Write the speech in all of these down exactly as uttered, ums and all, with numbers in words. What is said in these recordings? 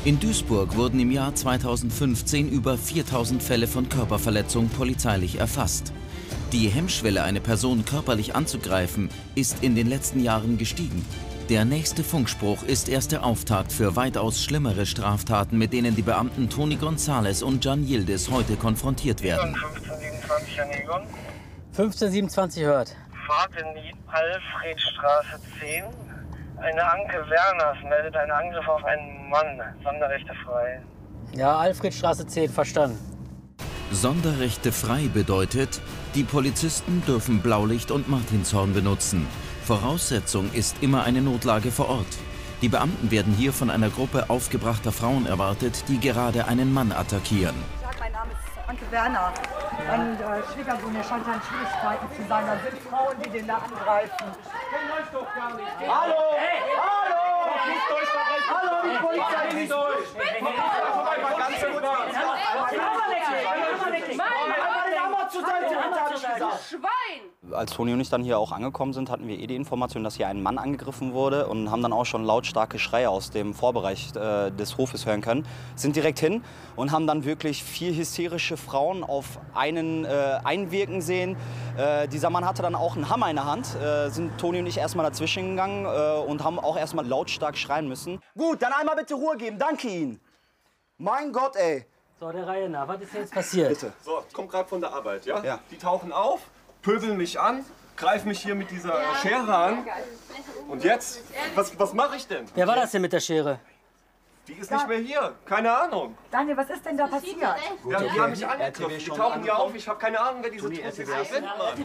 In Duisburg wurden im Jahr zweitausendfünfzehn über viertausend Fälle von Körperverletzung polizeilich erfasst. Die Hemmschwelle, eine Person körperlich anzugreifen, ist in den letzten Jahren gestiegen. Der nächste Funkspruch ist erst der Auftakt für weitaus schlimmere Straftaten, mit denen die Beamten Toni González und Can Yildiz heute konfrontiert werden. fünfzehn siebenundzwanzig an Egon. fünfzehn siebenundzwanzig hört. Fahrt in die Alfredstraße zehn. Eine Anke Werners meldet einen Angriff auf einen Mann. Sonderrechte frei. Ja, Alfredstraße zehn, verstanden. Sonderrechte frei bedeutet, die Polizisten dürfen Blaulicht und Martinshorn benutzen. Voraussetzung ist immer eine Notlage vor Ort. Die Beamten werden hier von einer Gruppe aufgebrachter Frauen erwartet, die gerade einen Mann attackieren. Mein Name ist Anke Werner. Mein äh, Schwiegersohn, der scheint an Schwierigkeiten zu sein. Da sind Frauen, die den da angreifen. Ich kenne euch doch gar nicht. Hallo! Hey! Hallo! Hallo, die Polizei! Nicht durch! Als Toni und ich dann hier auch angekommen sind, hatten wir eh die Information, dass hier ein Mann angegriffen wurde und haben dann auch schon lautstarke Schreie aus dem Vorbereich äh, des Hofes hören können. Sind direkt hin und haben dann wirklich vier hysterische Frauen auf einen äh, einwirken sehen. Äh, dieser Mann hatte dann auch einen Hammer in der Hand. Äh, sind Toni und ich erstmal dazwischen gegangen äh, und haben auch erstmal lautstark schreien müssen. Gut, dann einmal bitte Ruhe geben. Danke Ihnen. Mein Gott, ey. So, der Reihe nach. Was ist jetzt passiert? Bitte. So, ich komme gerade von der Arbeit, ja? Ja. Die tauchen auf, pöbeln mich an, greifen mich hier mit dieser ja. Schere an. Und jetzt? Was, was mache ich denn? Wer war das denn mit der Schere? Die ist nicht mehr hier. Keine Ahnung. Daniel, was ist denn da passiert? Ja, die haben mich angegriffen. Die tauchen hier auf. Ich habe keine Ahnung, wer diese Truppe sind.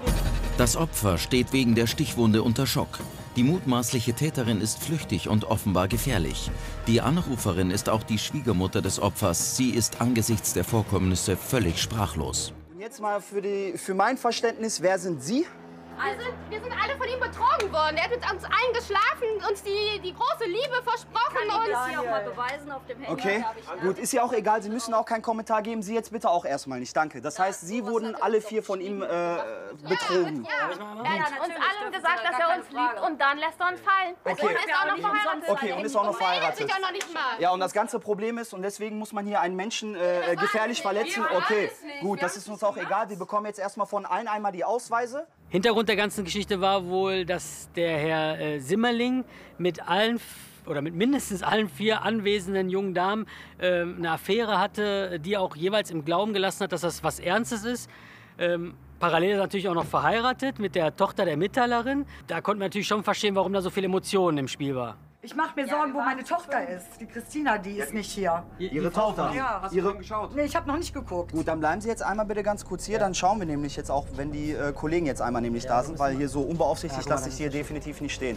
Das Opfer steht wegen der Stichwunde unter Schock. Die mutmaßliche Täterin ist flüchtig und offenbar gefährlich. Die Anruferin ist auch die Schwiegermutter des Opfers. Sie ist angesichts der Vorkommnisse völlig sprachlos. Jetzt mal für, die, für mein Verständnis, wer sind Sie? Wir sind, wir sind alle von ihm betrogen worden. Er hat mit uns allen geschlafen, uns die, die große Liebe versprochen. Ich kann Ihnen das hier auch mal beweisen auf dem Handy. Okay, gut, ist ja auch egal. Sie müssen auch keinen Kommentar geben. Sie jetzt bitte auch erstmal nicht. Danke. Das heißt, Sie wurden alle vier von ihm äh, betrogen. Ja, ja. Er hat uns allen gesagt, dass er uns liebt und dann lässt er uns fallen. Okay. Und ist auch noch verheiratet. Okay, und ist auch noch verheiratet. Sich auch noch nicht mal. Ja, und das ganze Problem ist, und deswegen muss man hier einen Menschen äh, gefährlich verletzen. Okay, gut, das ist uns auch egal. Wir bekommen jetzt erstmal von allen einmal die Ausweise. Hintergrund der ganzen Geschichte war wohl, dass der Herr äh, Simmerling mit allen oder mit mindestens allen vier anwesenden jungen Damen äh, eine Affäre hatte, die auch jeweils im Glauben gelassen hat, dass das was Ernstes ist. Ähm, parallel natürlich auch noch verheiratet mit der Tochter der Mitteilerin. Da konnte man natürlich schon verstehen, warum da so viele Emotionen im Spiel war. Ich mache mir Sorgen, wo meine Tochter ist. Die Christina, die ist nicht hier. Ihre Tochter? Ja. Hast Ihre... du geschaut? Nee, ich habe noch nicht geguckt. Gut, dann bleiben Sie jetzt einmal bitte ganz kurz hier. Dann schauen wir nämlich jetzt auch, wenn die äh, Kollegen jetzt einmal nämlich da sind, weil hier so unbeaufsichtigt lasse ich Sie hier definitiv nicht stehen.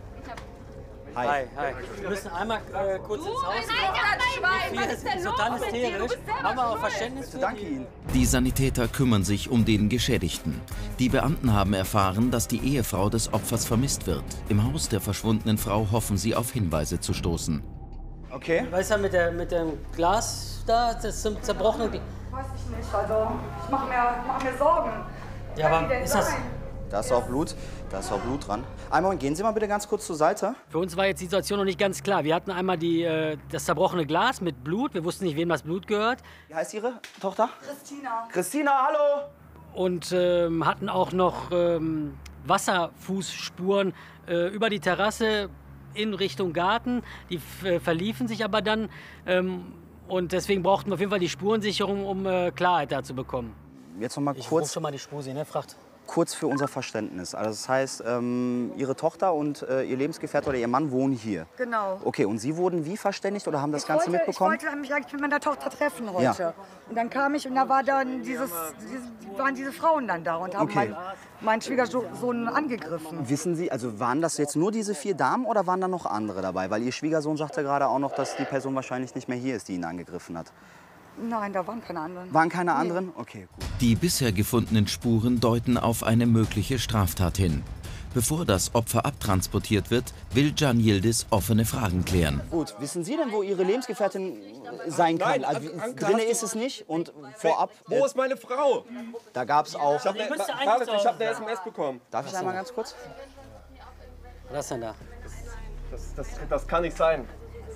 Hi. Hi, hi. Wir müssen einmal äh, kurz ins Haus. Nein, was ist denn los total mit dir? hysterisch. Du bist selber Haben wir auch schuld. Verständnis für Danke die- Ihnen. Die Sanitäter kümmern sich um den Geschädigten. Die Beamten haben erfahren, dass die Ehefrau des Opfers vermisst wird. Im Haus der verschwundenen Frau hoffen sie, auf Hinweise zu stoßen. Okay. Weißt du, mit, der, mit dem Glas da, das zum zerbrochenen Glas. Weiß ich nicht, also ich mache mir, mach mir Sorgen. Ja, Kann die aber denn ist das... sein? Da ist auch Blut. Da ist auch Blut dran. Einmal, gehen Sie mal bitte ganz kurz zur Seite. Für uns war jetzt die Situation noch nicht ganz klar. Wir hatten einmal die, äh, das zerbrochene Glas mit Blut. Wir wussten nicht, wem das Blut gehört. Wie heißt Ihre Tochter? Christina. Christina, hallo! Und ähm, hatten auch noch ähm, Wasserfußspuren äh, über die Terrasse in Richtung Garten. Die äh, verliefen sich aber dann. Ähm, und deswegen brauchten wir auf jeden Fall die Spurensicherung, um äh, Klarheit da zu bekommen. Jetzt noch mal Ich ruf kurz, schon mal die Spusi, ne? Fragt. kurz für unser Verständnis. Also das heißt, ähm, Ihre Tochter und äh, Ihr Lebensgefährte oder Ihr Mann wohnen hier. Genau. Okay, und Sie wurden wie verständigt oder haben das Ich Ganze wollte, mitbekommen? Ich wollte mich eigentlich mit meiner Tochter treffen heute. Ja. Und dann kam ich und da war dann dieses, diese, waren diese Frauen dann da und haben Okay. meinen mein Schwiegersohn angegriffen. Wissen Sie, also waren das jetzt nur diese vier Damen oder waren da noch andere dabei? Weil Ihr Schwiegersohn sagte gerade auch noch, dass die Person wahrscheinlich nicht mehr hier ist, die ihn angegriffen hat. Nein, da waren keine anderen. Waren keine anderen? Okay, gut. Die bisher gefundenen Spuren deuten auf eine mögliche Straftat hin. Bevor das Opfer abtransportiert wird, will Can Yildiz offene Fragen klären. Gut, wissen Sie denn, wo Ihre Lebensgefährtin sein kann? Nein, Also, Anke, hast drinne du- ist es nicht und vorab, Wo äh, ist meine Frau? da gab es auch... Ich habe eine, ich hab eine S M S bekommen. Darf ich einmal ganz kurz? Was ist denn da? Das, das, das kann nicht sein.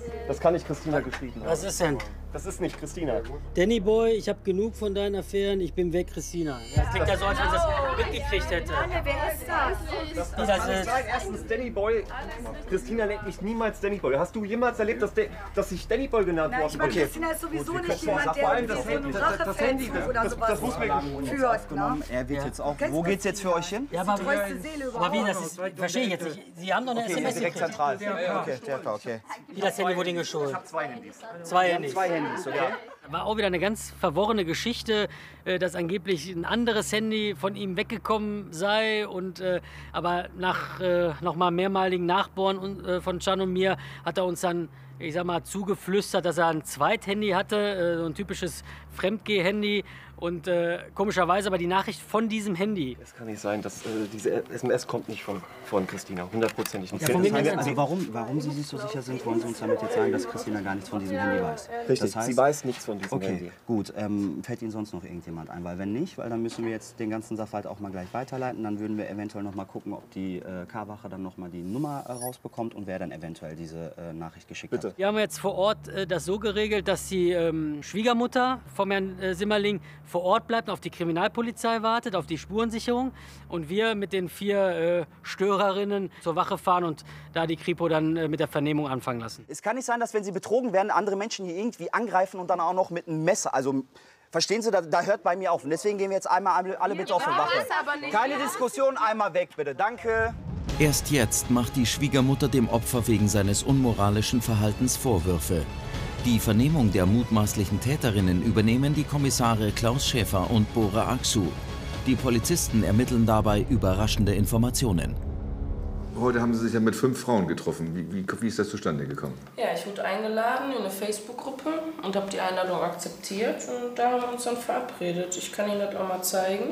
Das kann nicht Christina geschrieben haben. Was ist denn? Das ist nicht Christina. Danny Boy, ich habe genug von deinen Affären, ich bin weg, Christina. Das klingt ja so, als wenn sie das mitgekriegt hätte. Anne, wer ist das? Das, das ist erstens Danny Boy. Christina nennt mich niemals Danny Boy. Hast du jemals erlebt, dass, de, dass ich Danny Boy genannt worden bin? Nein, ich meine, Christina ist sowieso Gut, nicht jemand, der allem das so Handy, einen das, das Handy, Rachefeldzug das, oder das, sowas das muss mir führt. Ne? Er wird Ja. jetzt auch. Kennst Wo du geht's jetzt für euch hin? Ja, aber, Die treueste Seele aber wie, überhaupt. das ist, verstehe ich jetzt nicht. Sie haben doch eine Okay, S M S direkt gekriegt. zentral. Okay, Stärker, okay. Wie das Handy wurde Ihnen gestohlen? Ich habe zwei Handys. Zwei Handys. Zwei Handys, okay? War auch wieder eine ganz verworrene Geschichte, äh, dass angeblich ein anderes Handy von ihm weggekommen sei. Und, äh, aber nach äh, nochmal mehrmaligen Nachbohren und, äh, von Can und mir hat er uns dann, ich sag mal, zugeflüstert, dass er ein Zweithandy hatte, äh, so ein typisches Fremdgeh-Handy. Und äh, komischerweise aber die Nachricht von diesem Handy. Es kann nicht sein, dass äh, diese S M S kommt nicht von, von Christina. Hundertprozentig nicht. Ja, von Das wem heißt, denn? also warum, warum Sie sich so sicher sind, wollen Sie uns damit jetzt sagen, dass Christina gar nichts von diesem Handy weiß? Richtig, Das heißt, sie weiß nichts von diesem okay, Handy. gut. Ähm, fällt Ihnen sonst noch irgendjemand ein? Weil wenn nicht, weil dann müssen wir jetzt den ganzen Sachverhalt auch mal gleich weiterleiten. Dann würden wir eventuell noch mal gucken, ob die äh, K-Wache dann noch mal die Nummer äh, rausbekommt und wer dann eventuell diese äh, Nachricht geschickt Bitte. hat. Wir haben jetzt vor Ort äh, das so geregelt, dass die ähm, Schwiegermutter vom Herrn äh, Simmerling vor Ort bleibt und auf die Kriminalpolizei wartet, auf die Spurensicherung. Und wir mit den vier äh, Störerinnen zur Wache fahren und da die Kripo dann äh, mit der Vernehmung anfangen lassen. Es kann nicht sein, dass wenn Sie betrogen werden, andere Menschen hier irgendwie angreifen und dann auch noch mit einem Messer. Also verstehen Sie, da, da hört bei mir auf. Und deswegen gehen wir jetzt einmal alle, alle bitte auf die Wache. Keine Diskussion, einmal weg bitte. Danke. Erst jetzt macht die Schwiegermutter dem Opfer wegen seines unmoralischen Verhaltens Vorwürfe. Die Vernehmung der mutmaßlichen Täterinnen übernehmen die Kommissare Klaus Schäfer und Bora Aksu. Die Polizisten ermitteln dabei überraschende Informationen. Heute haben Sie sich ja mit fünf Frauen getroffen. Wie, wie, wie ist das zustande gekommen? Ja, ich wurde eingeladen in eine Facebook-Gruppe und habe die Einladung akzeptiert und da haben wir uns dann verabredet. Ich kann Ihnen das auch mal zeigen.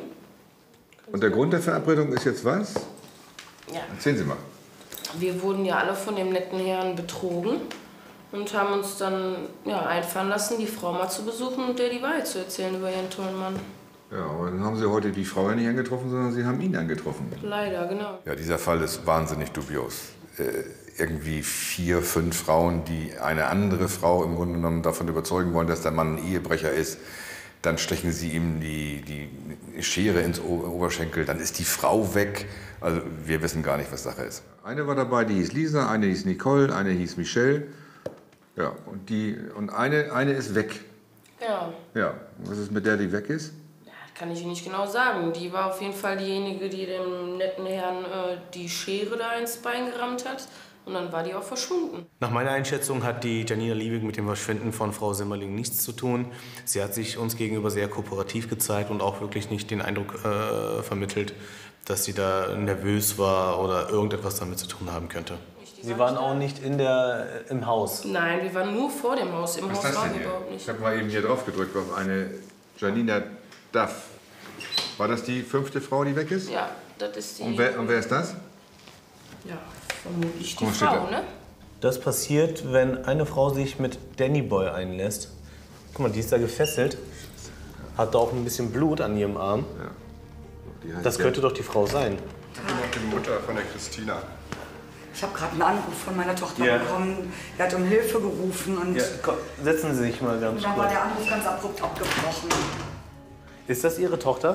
Und der Grund der Verabredung ist jetzt was? Ja. Erzählen Sie mal. Wir wurden ja alle von dem netten Herrn betrogen und haben uns dann ja, einfallen lassen, die Frau mal zu besuchen und der die Wahrheit zu erzählen über ihren tollen Mann. Ja, aber dann haben Sie heute die Frau ja nicht angetroffen, sondern Sie haben ihn angetroffen. Leider, genau. Ja, dieser Fall ist wahnsinnig dubios. Äh, irgendwie vier, fünf Frauen, die eine andere Frau im Grunde genommen davon überzeugen wollen, dass der Mann ein Ehebrecher ist. Dann stechen sie ihm die, die Schere ins Oberschenkel, dann ist die Frau weg. Also wir wissen gar nicht, was Sache ist. Eine war dabei, die hieß Lisa, eine hieß Nicole, eine hieß Michelle. Ja, und, die, und eine, eine ist weg. Ja. Ja, was ist mit der, die weg ist? Kann ich Ihnen nicht genau sagen. Die war auf jeden Fall diejenige, die dem netten Herrn äh, die Schere da ins Bein gerammt hat. Und dann war die auch verschwunden. Nach meiner Einschätzung hat die Janina Liebig mit dem Verschwinden von Frau Simmerling nichts zu tun. Sie hat sich uns gegenüber sehr kooperativ gezeigt und auch wirklich nicht den Eindruck äh, vermittelt, dass sie da nervös war oder irgendetwas damit zu tun haben könnte. Sie waren auch nicht in der, im Haus? Nein, wir waren nur vor dem Haus. Im Was Haus ist das waren denn wir hier? überhaupt nicht. Ich habe mal eben hier drauf gedrückt auf eine Janina Duff. War das die fünfte Frau, die weg ist? Ja, das ist die. Und wer, und wer ist das? Ja, vermutlich die Guck mal, steht Frau, da. ne? Das passiert, wenn eine Frau sich mit Danny Boy einlässt. Guck mal, die ist da gefesselt. Hat da auch ein bisschen Blut an ihrem Arm. Die heißt Das könnte doch die Frau sein. Ich bin auch die Mutter von der Christina. Ich habe gerade einen Anruf von meiner Tochter Ja. bekommen. Er hat um Hilfe gerufen und, Ja, komm, setzen Sie sich mal ganz und dann war kurz. der Anruf ganz abrupt abgebrochen. Ist das Ihre Tochter?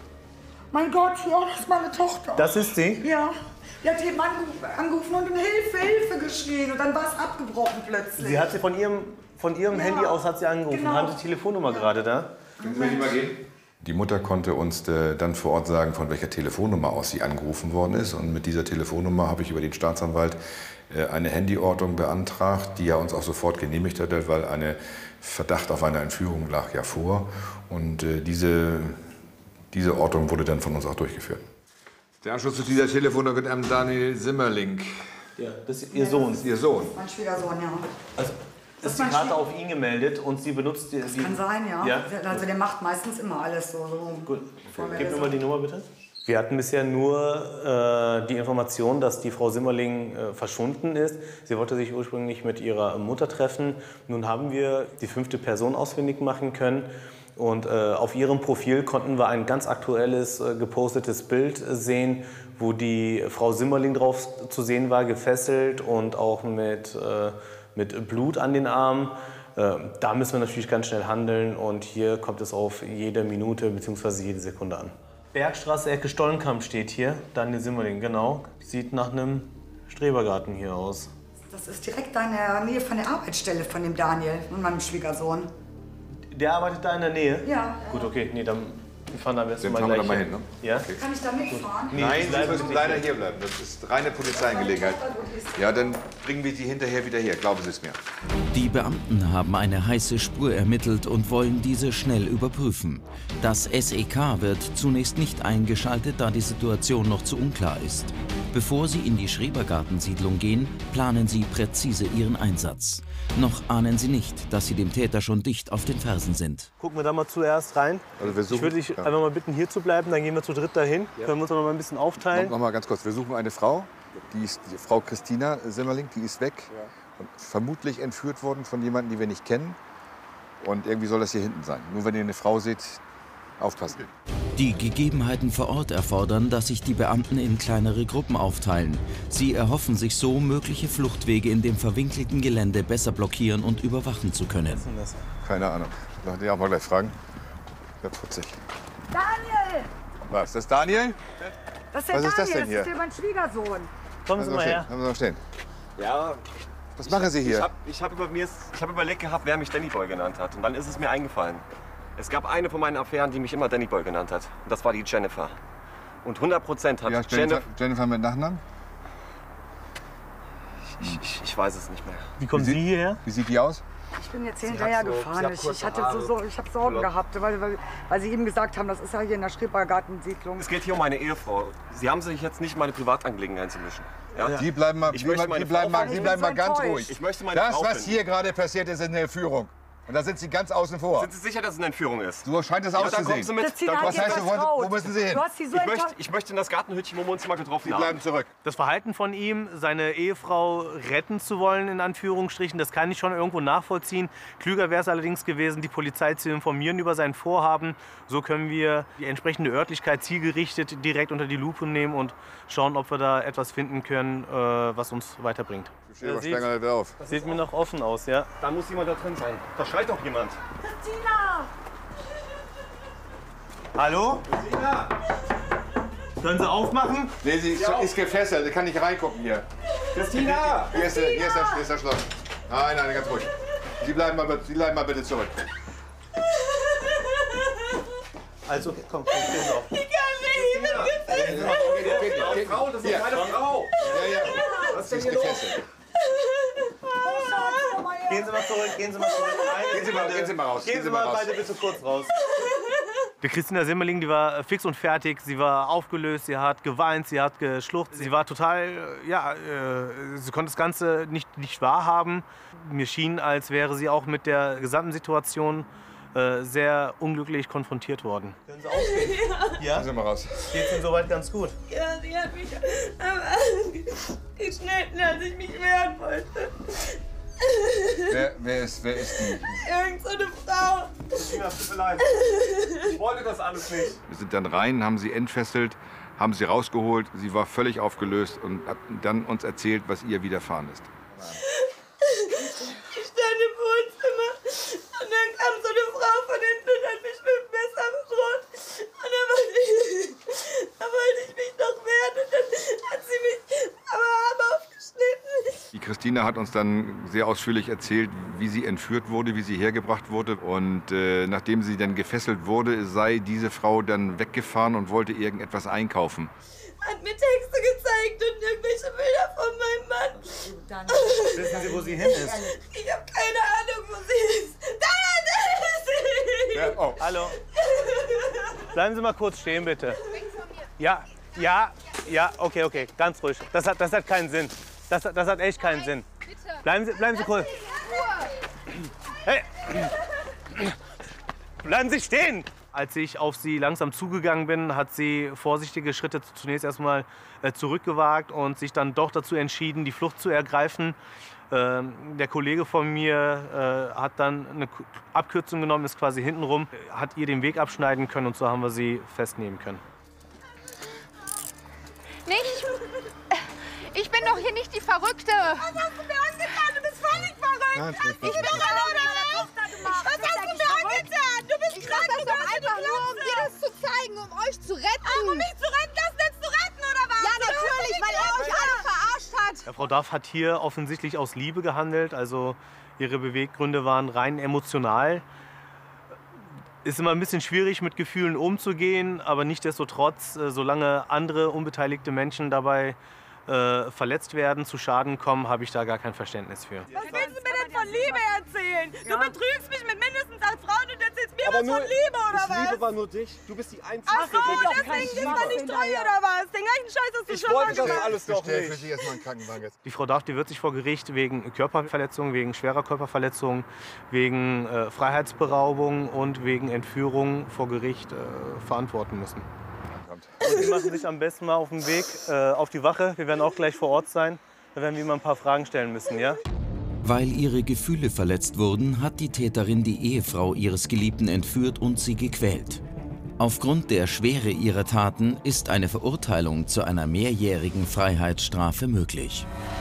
Mein Gott, ja, das ist meine Tochter. Das ist sie? Ja. Die hat eben angerufen und um Hilfe, Hilfe geschrien und dann war es abgebrochen plötzlich. Sie hat sie von ihrem, von ihrem Ja, Handy aus hat sie angerufen. genau. Hat die Telefonnummer gerade da? Können Sie mir die mal geben? Die Mutter konnte uns äh, dann vor Ort sagen, von welcher Telefonnummer aus sie angerufen worden ist. Und mit dieser Telefonnummer habe ich über den Staatsanwalt äh, eine Handyortung beantragt, die er uns auch sofort genehmigt hat, weil ein Verdacht auf eine Entführung lag ja vor. Und äh, diese, diese Ortung wurde dann von uns auch durchgeführt. Der Anschluss zu dieser Telefonnummer wird am Daniel Simmerling. Ja, das ist Ihr Sohn. Das ist Ihr Sohn. Mein Schwiegersohn, ja. Also, Das ist die mein Karte Schwie- auf ihn gemeldet und sie benutzt die... Das kann sein, ja. Ja? Also der macht meistens immer alles so. so. Gut. Bevor wir Gib das- mir mal die Nummer bitte. Wir hatten bisher nur äh, die Information, dass die Frau Simmerling äh, verschwunden ist. Sie wollte sich ursprünglich mit ihrer Mutter treffen. Nun haben wir die fünfte Person ausfindig machen können. Und äh, auf ihrem Profil konnten wir ein ganz aktuelles, äh, gepostetes Bild äh, sehen, wo die Frau Simmerling drauf zu sehen war, gefesselt und auch mit, äh, mit Blut an den Armen. Da müssen wir natürlich ganz schnell handeln und hier kommt es auf jede Minute bzw. jede Sekunde an. Bergstraße, Ecke Stollenkamp steht hier, Daniel Simmerling, genau. Sieht nach einem Strebergarten hier aus. Das ist direkt in der Nähe von der Arbeitsstelle von dem Daniel und meinem Schwiegersohn. Der arbeitet da in der Nähe? Ja. Gut, okay, nee, dann wir fahren da am besten Dann mal fahren wir gleich da mal hin, ne? Ja? Kann ich da mitfahren? Nee, Nein, Sie müssen leider hier bleiben. Das ist reine Polizeiangelegenheit. Ja, dann bringen wir Sie hinterher wieder her, glauben Sie es mir. Die Beamten haben eine heiße Spur ermittelt und wollen diese schnell überprüfen. Das S E K wird zunächst nicht eingeschaltet, da die Situation noch zu unklar ist. Bevor sie in die Schrebergartensiedlung gehen, planen sie präzise ihren Einsatz. Noch ahnen sie nicht, dass sie dem Täter schon dicht auf den Fersen sind. Gucken wir da mal zuerst rein. Also wir suchen, ich würde dich ja. einfach mal bitten, hier zu bleiben, dann gehen wir zu dritt dahin. Ja. Können wir uns noch mal ein bisschen aufteilen. Noch, noch mal ganz kurz, wir suchen eine Frau, die ist die Frau Christina Simmerling, die ist weg. Ja. Und vermutlich entführt worden von jemandem, die wir nicht kennen. Und irgendwie soll das hier hinten sein. Nur wenn ihr eine Frau seht, aufpassen. Die Gegebenheiten vor Ort erfordern, dass sich die Beamten in kleinere Gruppen aufteilen. Sie erhoffen sich so, mögliche Fluchtwege in dem verwinkelten Gelände besser blockieren und überwachen zu können. Keine Ahnung. Lass dich auch mal gleich fragen. Ja, putzig. Daniel! Was, das ist Daniel? Das ist der Was ist Daniel, das denn hier? Das ist mein Schwiegersohn. Kommen Sie mal her. Lassen Sie mal stehen. Ja. Was machen Sie hier? Ich habe ich hab über, mir- ich hab überlegt gehabt, wer mich Danny Boy genannt hat. Und dann ist es mir eingefallen. Es gab eine von meinen Affären, die mich immer Danny Boy genannt hat. Und das war die Jennifer. Und hundert Prozent hat Ja, Jennifer... Jennifer, Jennifer mit Nachnamen? Ich, ich, ich weiß es nicht mehr. Wie kommen Sie hierher? Wie sieht die aus? Ich bin jetzt Sie hinterher hat so- sie gefahren. hat Ich, kurze ich hatte so, Haare. so, ich habe Sorgen Ja. gehabt, weil, weil, weil sie eben gesagt haben, das ist ja hier in der Schrebergartensiedlung. Es geht hier um meine Ehefrau. Sie haben sich jetzt nicht in meine Privatangelegenheiten zu mischen. Ja? Die bleiben mal, Ich die, möchte die meine bleiben Frau mal, die finden. bleiben mal Ich bin so ganz enttäuscht. ruhig. Ich möchte meine Das, Frau was finden. hier gerade passiert ist, ist eine Entführung. Und da sind Sie ganz außen vor. Sind Sie sicher, dass es eine Entführung ist? So scheint es Ja, dann auszusehen. kommen Sie mit. Christina Dann hat Was dir heißt, wo, vertraut. wo müssen Sie hin? Du hast sie so Ich möchte, enttäuscht. ich möchte in das Gartenhütchen, wo wir uns mal getroffen Sie haben. bleiben zurück. Das Verhalten von ihm, seine Ehefrau retten zu wollen, in Anführungsstrichen, das kann ich schon irgendwo nachvollziehen. Klüger wäre es allerdings gewesen, die Polizei zu informieren über sein Vorhaben. So können wir die entsprechende Örtlichkeit zielgerichtet direkt unter die Lupe nehmen und schauen, ob wir da etwas finden können, äh, was uns weiterbringt. Ja, sieht, wieder auf. Sieht mir noch offen aus, ja. Da muss jemand da drin sein. Da schreit doch jemand. Christina! Hallo? Können Sie aufmachen? Nee, sie ist, ist gefesselt, sie kann nicht reingucken hier. Christina! Hier ist, der- hier ist, der, hier ist der Schloss. Nein, nein, ganz ruhig. Sie bleiben mal, bitte- Sie bleiben mal bitte zurück. Also, komm, komm, stehen Sie auf. Frau, das ist Hier. meine Frau! Ja, ja. Was Sie ist ist denn hier los? gefesselt. Gehen Sie mal zurück, gehen Sie mal zurück. Gehen Sie mal, gehen Sie mal raus. Gehen Sie mal raus. beide bitte kurz raus. Die Christina Simmerling, die war fix und fertig. Sie war aufgelöst, sie hat geweint, sie hat geschluchzt. Sie war total, äh, ja, äh, sie konnte das Ganze nicht, nicht wahrhaben. Mir schien, als wäre sie auch mit der gesamten Situation äh, sehr unglücklich konfrontiert worden. Können Sie aufstehen? Ja. Gehen Sie mal raus. Geht's Ihnen soweit ganz gut? Ja, sie hat mich am Arm geschnitten, als ich mich wehren wollte. Wer, wer, ist, wer ist die? Irgend so eine Frau. Christina, tut mir leid. Ich wollte das alles nicht. Wir sind dann rein, haben sie entfesselt, haben sie rausgeholt. Sie war völlig aufgelöst und hat dann uns erzählt, was ihr widerfahren ist. Ich stand im Wohnzimmer und dann kam so eine Frau von hinten und hat mich mit dem Messer bedroht. Und dann wollte ich, da wollte ich mich noch wehren und dann hat sie mich am Arm aufgeschnitten. Die Christina hat uns dann sehr ausführlich erzählt, wie sie entführt wurde, wie sie hergebracht wurde. Und äh, nachdem sie dann gefesselt wurde, sei diese Frau dann weggefahren und wollte irgendetwas einkaufen. Hat mir Texte gezeigt und irgendwelche Bilder von meinem Mann. Wissen Sie, wo sie hin ist? Ich habe keine Ahnung, wo sie ist. Da, da ist sie! Ja, oh. Hallo. Bleiben Sie mal kurz stehen, bitte. Ja, ja, ja, okay, okay, ganz ruhig. Das hat, das hat keinen Sinn. Das, hat- das hat echt keinen Sinn. Bleiben Sie, bleiben Sie kurz. Hey! Bleiben Sie stehen! Als ich auf sie langsam zugegangen bin, hat sie vorsichtige Schritte zunächst erstmal äh, zurückgewagt und sich dann doch dazu entschieden, die Flucht zu ergreifen. Ähm, der Kollege von mir äh, hat dann eine K- Abkürzung genommen, ist quasi hintenrum, hat ihr den Weg abschneiden können und so haben wir sie festnehmen können. Nicht? Ich bin doch hier nicht die Verrückte. Was hast du mir angetan? Du bist völlig verrückt. Ganz Ich bin doch alle Was hast du mir angetan? Du bist krank, du kannst einfach nur, um dir das zu zeigen, um euch zu retten. Ach, um mich zu retten? Das nennst du retten, oder was? Ja, natürlich, weil er euch alle verarscht hat. Ja, Frau Daff hat hier offensichtlich aus Liebe gehandelt, also ihre Beweggründe waren rein emotional. Ist immer ein bisschen schwierig, mit Gefühlen umzugehen, aber nichtsdestotrotz, äh, solange andere unbeteiligte Menschen dabei äh, verletzt werden, zu Schaden kommen, habe ich da gar kein Verständnis für. Was willst du mir denn von Liebe erzählen? Ja. Du betrügst mich mit mindestens acht Frauen und erzählst mir aber was nur, von Liebe, oder ich was? Ich liebe war nur dich. Du bist die Einzige. Ach so, deswegen ist man nicht treu, oder was? Den gleichen Scheiß hast du ich schon mal wollte gemacht. das alles doch Für nicht. dich erstmal einen Krankenwagen jetzt. Die Frau Daff, die wird sich vor Gericht wegen Körperverletzung, wegen schwerer Körperverletzung, wegen äh, Freiheitsberaubung und wegen Entführung vor Gericht äh, verantworten müssen. Und Sie machen sich am besten mal auf den Weg äh, auf die Wache. Wir werden auch gleich vor Ort sein. Da werden wir mal ein paar Fragen stellen müssen, ja? Weil ihre Gefühle verletzt wurden, hat die Täterin die Ehefrau ihres Geliebten entführt und sie gequält. Aufgrund der Schwere ihrer Taten ist eine Verurteilung zu einer mehrjährigen Freiheitsstrafe möglich.